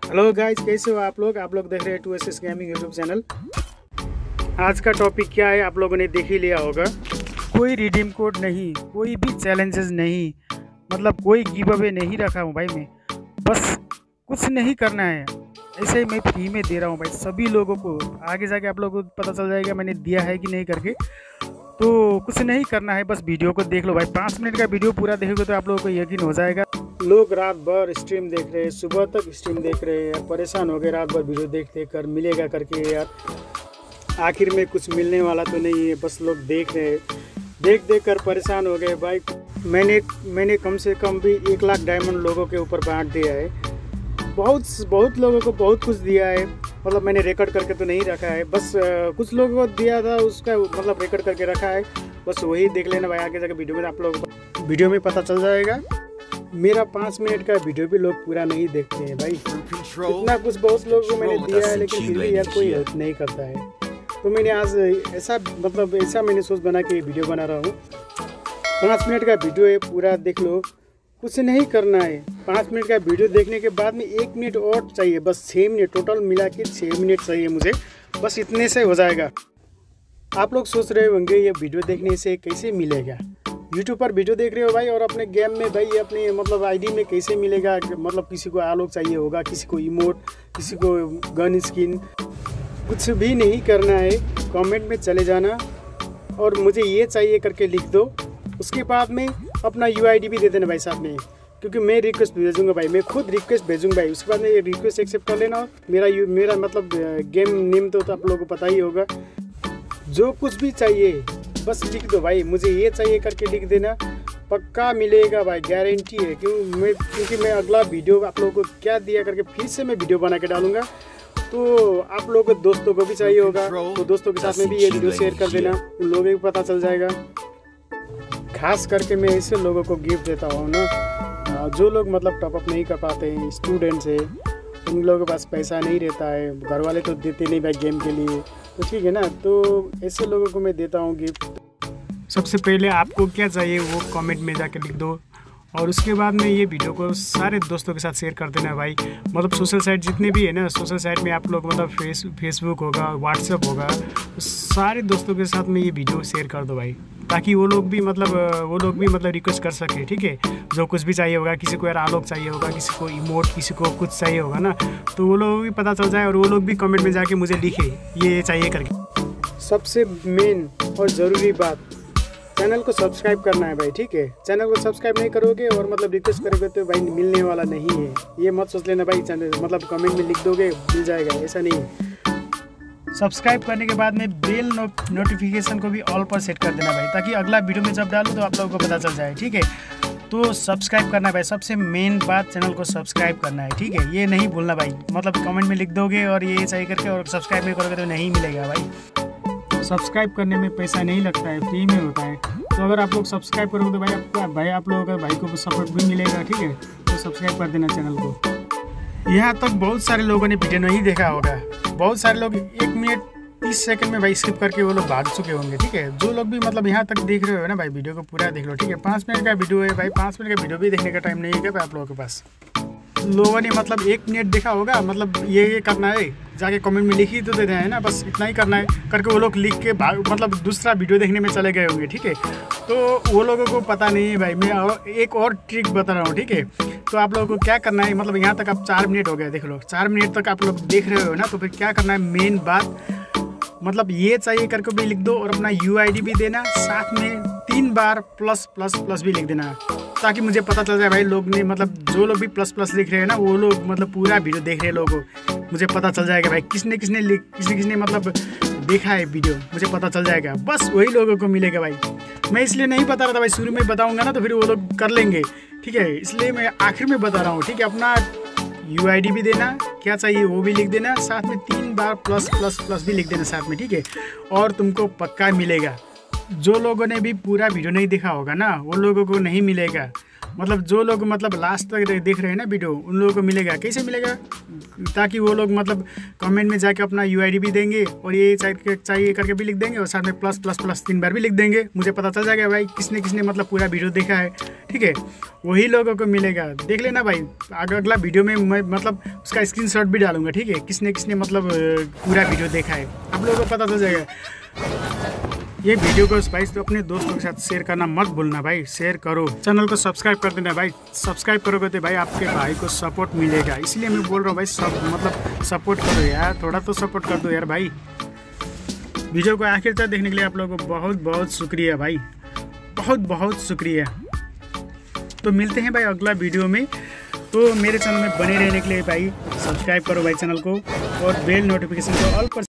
Hello guys, कैसे हो आप लोग देख रहे हैं 2SS गेमिंग यूट्यूब चैनल। आज का टॉपिक क्या है आप लोगों ने देख ही लिया होगा। कोई रिडीम कोड नहीं, कोई भी चैलेंजेस नहीं, मतलब कोई गिव अवे नहीं रखा हूँ भाई मैं। बस कुछ नहीं करना है, ऐसे ही मैं फ्री में दे रहा हूँ भाई सभी लोगों को। आगे जाके आप लोगों को पता चल जाएगा मैंने दिया है कि नहीं करके। तो कुछ नहीं करना है, बस वीडियो को देख लो भाई। 5 मिनट का वीडियो पूरा देखोगे तो आप लोगों को यकीन हो जाएगा। लोग रात भर स्ट्रीम देख रहे हैं, सुबह तक स्ट्रीम देख रहे हैं, परेशान हो गए रात भर वीडियो देख कर मिलेगा करके। यार आखिर में कुछ मिलने वाला तो नहीं है, बस लोग देख रहे हैं, देख कर परेशान हो गए भाई। मैंने कम से कम भी 1 लाख डायमंड लोगों के ऊपर बांट दिया है। बहुत लोगों को बहुत कुछ दिया है, मतलब मैंने रिकॉर्ड करके तो नहीं रखा है, बस कुछ लोगों को दिया था उसका मतलब रिकॉर्ड करके रखा है। बस वही देख लेना भाई, आगे जाकर वीडियो में आप लोगों को वीडियो में पता चल जाएगा। मेरा 5 मिनट का वीडियो भी लोग पूरा नहीं देखते हैं भाई। इतना कुछ बहुत लोगों को मैंने दिया है, लेकिन फिर भी यार कोई हेल्प नहीं करता है। तो मैंने आज ऐसा मैंने सोच बना के वीडियो बना रहा हूँ। 5 मिनट का वीडियो है, पूरा देख लो, कुछ नहीं करना है। 5 मिनट का वीडियो देखने के बाद में 1 मिनट और चाहिए, बस 6 मिनट टोटल मिला के 6 मिनट चाहिए मुझे, बस इतने से हो जाएगा। आप लोग सोच रहे होंगे ये वीडियो देखने से कैसे मिलेगा। यूट्यूब पर वीडियो देख रहे हो भाई, और अपने गेम में भाई अपने मतलब आईडी में कैसे मिलेगा। मतलब किसी को आलोक चाहिए होगा, किसी को इमोट, किसी को गन स्किन। कुछ भी नहीं करना है, कमेंट में चले जाना और मुझे ये चाहिए करके लिख दो। उसके बाद में अपना UID भी दे देना भाई साथ में, क्योंकि मैं रिक्वेस्ट भेजूंगा भाई, मैं खुद रिक्वेस्ट भेजूंगा भाई। उसके बाद में रिक्वेस्ट एक्सेप्ट कर लेना। मेरा मतलब गेम नेम तो आप लोगों को पता ही होगा। जो कुछ भी चाहिए बस लिख दो भाई, मुझे ये चाहिए करके लिख देना, पक्का मिलेगा भाई, गारंटी है। क्योंकि मैं अगला वीडियो आप लोगों को क्या दिया करके फिर से मैं वीडियो बना के डालूंगा। तो आप लोगों को दोस्तों को भी चाहिए होगा, तो दोस्तों के साथ में भी ये वीडियो शेयर कर देना, उन लोगों को पता चल जाएगा। खास करके मैं ऐसे लोगों को गिफ्ट देता हूँ ना, जो लोग मतलब टॉपअप नहीं कर पाते हैं, स्टूडेंट्स है, उन लोगों के पास पैसा नहीं रहता है, घर वाले तो देते नहीं भाई गेम के लिए, तो ठीक है ना। तो ऐसे लोगों को मैं देता हूँ गिफ्ट। सबसे पहले आपको क्या चाहिए वो कमेंट में जाकर लिख दो, और उसके बाद में ये वीडियो को सारे दोस्तों के साथ शेयर कर देना भाई। मतलब सोशल साइट जितने भी है ना, सोशल साइट में आप लोग मतलब फेसबुक होगा, व्हाट्सएप होगा, तो सारे दोस्तों के साथ में ये वीडियो शेयर कर दो भाई, ताकि वो लोग भी मतलब रिक्वेस्ट कर सके। ठीक है, जो कुछ भी चाहिए होगा, किसी को यार आलोक चाहिए होगा, किसी को इमोट, किसी को कुछ चाहिए होगा ना, तो वो लोग भी पता चल जाए और वो लोग भी कमेंट में जाके मुझे लिखे ये चाहिए करके। सबसे मेन और ज़रूरी बात, चैनल को सब्सक्राइब करना है भाई। ठीक है, चैनल को सब्सक्राइब नहीं करोगे और मतलब रिक्वेस्ट करोगे तो भाई मिलने वाला नहीं है, ये मत सोच लेना भाई। चैनल मतलब कमेंट में लिख दोगे मिल जाएगा, ऐसा नहीं है। सब्सक्राइब करने के बाद में बेल नोटिफिकेशन को भी ऑल पर सेट कर देना भाई, ताकि अगला वीडियो में जब डालूँ तो आप लोगों को पता चल जाए। ठीक है, तो सब्सक्राइब करना भाई, सबसे मेन बात चैनल को सब्सक्राइब करना है। ठीक है, ये नहीं भूलना भाई, मतलब कमेंट में लिख दोगे और ये चाहिए करके और सब्सक्राइब नहीं करोगे तो नहीं मिलेगा भाई। सब्सक्राइब करने में पैसा नहीं लगता है, फ्री में होता है। तो अगर आप लोग सब्सक्राइब करोगे तो भाई आप लोगों का भाई को सपोर्ट भी मिलेगा। ठीक है, तो सब्सक्राइब कर देना चैनल को। यहाँ तक बहुत सारे लोगों ने वीडियो नहीं देखा होगा, बहुत सारे लोग 1 मिनट 30 सेकंड में भाई स्किप करके वो लोग भाग चुके होंगे। ठीक है, जो लोग भी मतलब यहाँ तक देख रहे हो ना भाई, वीडियो को पूरा देख लो। ठीक है, 5 मिनट का वीडियो है भाई, 5 मिनट का वीडियो भी देखने का टाइम नहीं है भाई आप लोगों के पास। लोगों ने मतलब 1 मिनट देखा होगा, मतलब ये करना है, जाके कमेंट में लिख ही तो देते हैं ना, बस इतना ही करना है करके वो लोग लिख के मतलब दूसरा वीडियो देखने में चले गए होंगे। ठीक है, तो वो लोगों को पता नहीं है भाई। मैं एक और ट्रिक बता रहा हूँ। ठीक है, तो आप लोगों को क्या करना है, मतलब यहाँ तक अब 4 मिनट हो गए, देख लो 4 मिनट तक आप लोग देख रहे हो ना, तो फिर क्या करना है, मेन बात मतलब ये चाहिए करके भी लिख दो और अपना UID भी देना, साथ में 3 बार प्लस भी लिख देना, ताकि मुझे पता चल जाए भाई लोग ने मतलब जो लोग भी प्लस लिख रहे हैं ना, वो लोग मतलब पूरा वीडियो देख रहे हैं, लोगों को मुझे पता चल जाएगा भाई किसने मतलब देखा है वीडियो, मुझे पता चल जाएगा। बस वही लोगों को मिलेगा भाई। मैं इसलिए नहीं बता रहा था भाई, शुरू में बताऊंगा ना तो फिर वो लोग कर लेंगे। ठीक है, इसलिए मैं आखिर में बता रहा हूँ। ठीक है, अपना UID भी देना, क्या चाहिए वो भी लिख देना, साथ में 3 बार प्लस भी लिख देना साथ में। ठीक है, और तुमको पक्का मिलेगा। जो लोगों ने भी पूरा वीडियो नहीं देखा होगा ना, वो लोगों को नहीं मिलेगा। मतलब जो लोग मतलब लास्ट तक देख रहे हैं ना वीडियो, उन लोगों को मिलेगा। कैसे मिलेगा? ताकि वो लोग मतलब कमेंट में जाके अपना UID भी देंगे और ये चाहिए करके भी लिख देंगे और साथ में प्लस प्लस प्लस 3 बार भी लिख देंगे। मुझे पता चल जाएगा भाई किसने किसने मतलब पूरा वीडियो देखा है, ठीक है। वही लोगों को मिलेगा। देख लेना भाई, अगला वीडियो में मैं मतलब उसका स्क्रीनशॉट भी डालूंगा, ठीक है, किसने किसने मतलब पूरा वीडियो देखा है, आप लोगों को पता चल जाएगा। ये वीडियो को भाई तो अपने दोस्तों के साथ शेयर करना मत भूलना भाई, शेयर करो। चैनल को सब्सक्राइब कर देना भाई, सब्सक्राइब करोगे तो भाई आपके भाई को सपोर्ट मिलेगा। इसलिए मैं बोल रहा हूँ भाई, सब मतलब सपोर्ट करो यार, थोड़ा तो सपोर्ट कर दो यार भाई। वीडियो को आखिर तक देखने के लिए आप लोगों को बहुत बहुत शुक्रिया भाई, बहुत बहुत शुक्रिया। तो मिलते हैं भाई अगला वीडियो में। तो मेरे चैनल में बने रहने के लिए भाई सब्सक्राइब करो भाई चैनल को और बेल नोटिफिकेशन को ऑल पर